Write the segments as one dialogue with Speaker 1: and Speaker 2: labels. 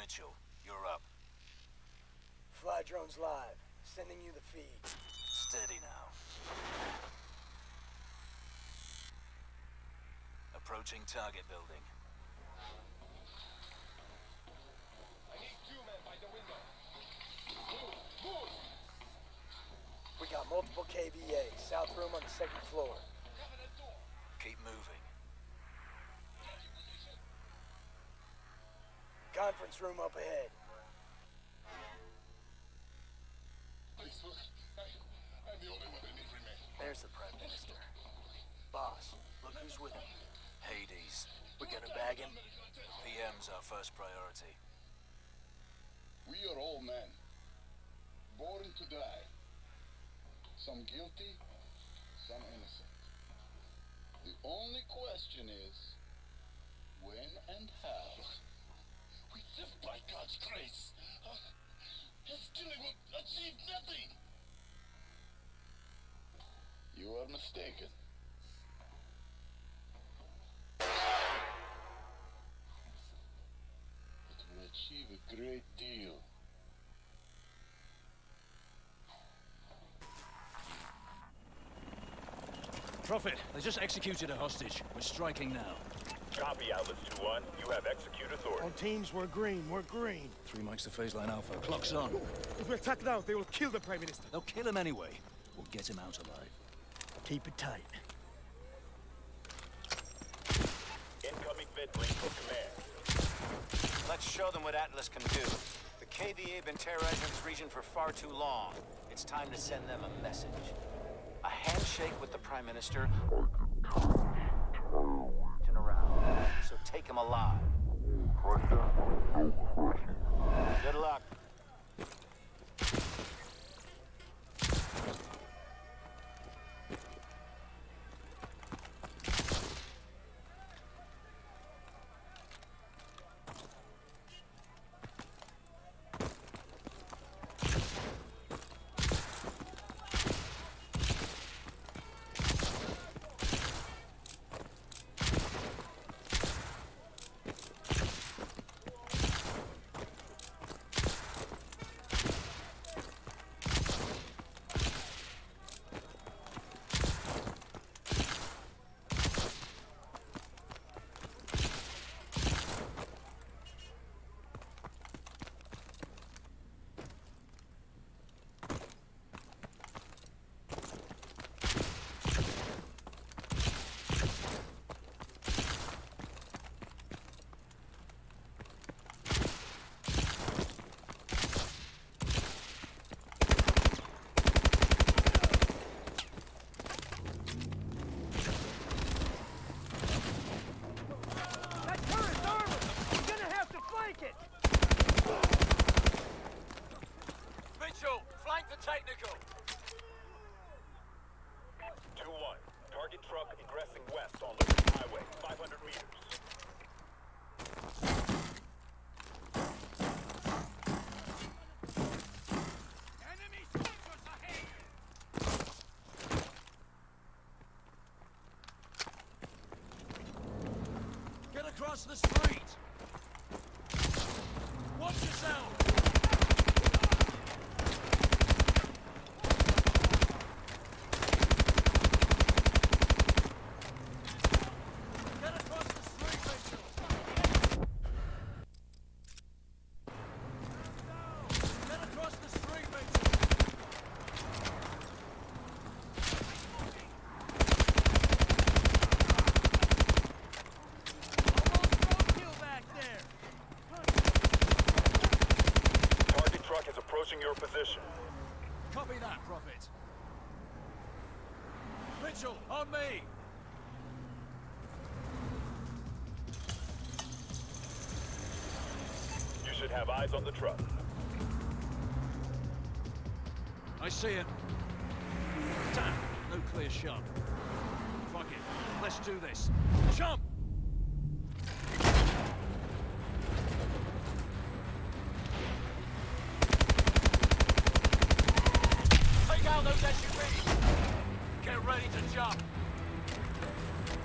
Speaker 1: Mitchell, you're up.
Speaker 2: Fly drone's live. Sending you the feed.
Speaker 1: Steady now. Approaching target building.
Speaker 3: I need 2 men by the window. Move!
Speaker 2: We got multiple KVA. South room on the 2nd floor.
Speaker 3: Cover the door.
Speaker 1: Keep moving.
Speaker 2: Conference room up ahead.
Speaker 3: Please, look. I'm the only one that needs remain.
Speaker 2: There's the Prime Minister. Boss, look who's with him.
Speaker 1: Hades.
Speaker 2: We gonna bag him?
Speaker 1: PM's our first priority.
Speaker 3: We are all men. Born to die. Some guilty, some innocent. The only question is, when and how? We live by God's grace. His killing will achieve nothing. You are mistaken. It will achieve a great deal.
Speaker 4: Prophet, they just executed a hostage. We're striking now.
Speaker 5: Copy, Atlas 2-1. You have execute authority.
Speaker 6: On teams, we're green. We're green.
Speaker 4: 3 mics to phase line Alpha. Clock's on.
Speaker 6: If we attack now, they will kill the Prime Minister.
Speaker 4: They'll kill him anyway. We'll get him out alive.
Speaker 6: Keep it tight.
Speaker 5: Incoming mid-link from command.
Speaker 7: Let's show them what Atlas can do. The KVA have been terrorizing this region for far too long. It's time to send them a message. A handshake with the Prime Minister. Turn around. So take him alive. Good luck.
Speaker 1: Mitchell, flank the technical.
Speaker 5: 2-1. Target truck egressing west on Liberty Highway, 500 meters.
Speaker 3: Enemy soldiers ahead!
Speaker 4: Get across the street! Watch yourself!
Speaker 5: Approaching your position.
Speaker 4: Copy that, Prophet. Mitchell, on me!
Speaker 5: You should have eyes on the truck.
Speaker 4: I see him. Damn, no clear shot. Fuck it, let's do this. Jump!
Speaker 1: Take out those SUVs! Get ready to jump!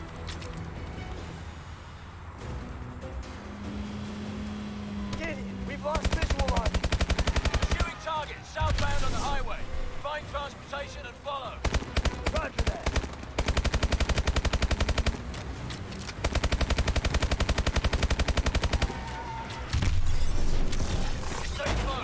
Speaker 2: Gideon, we've We've lost visual on you.
Speaker 1: Pursuing target southbound on the highway. Find transportation and follow.
Speaker 2: Roger that.
Speaker 1: Stay close.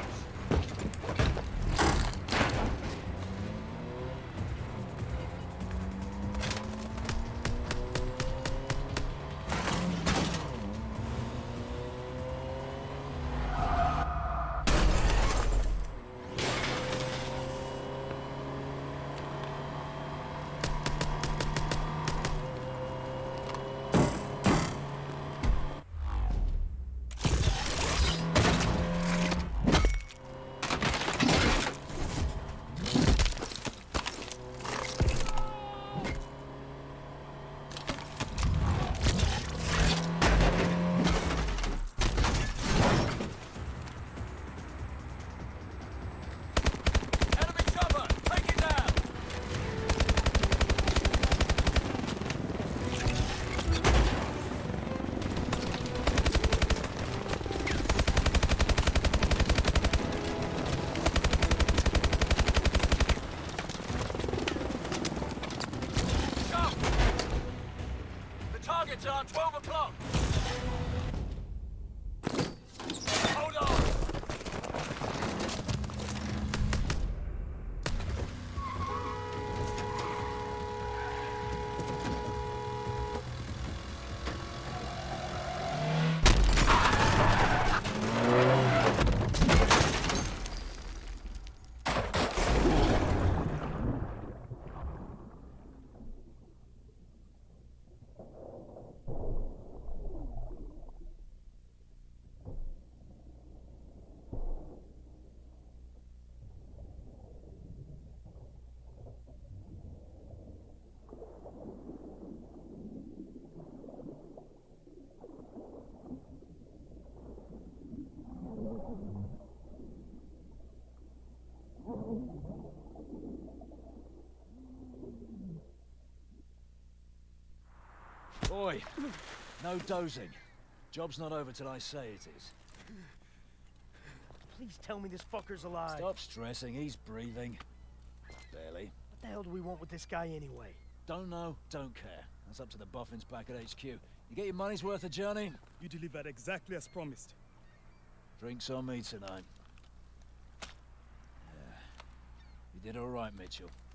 Speaker 1: Enemy chopper, take it down. Jump. The targets are 12 o'clock. Hold on.
Speaker 4: Boy, no dozing. Job's not over till I say it is.
Speaker 6: Please tell me this fucker's alive.
Speaker 4: Stop stressing, he's breathing. Barely.
Speaker 6: What the hell do we want with this guy anyway?
Speaker 4: Don't know, don't care. That's up to the boffins back at HQ. You get your money's worth of journey?
Speaker 6: You delivered exactly as promised.
Speaker 4: Drinks on me tonight. Yeah. You did all right, Mitchell.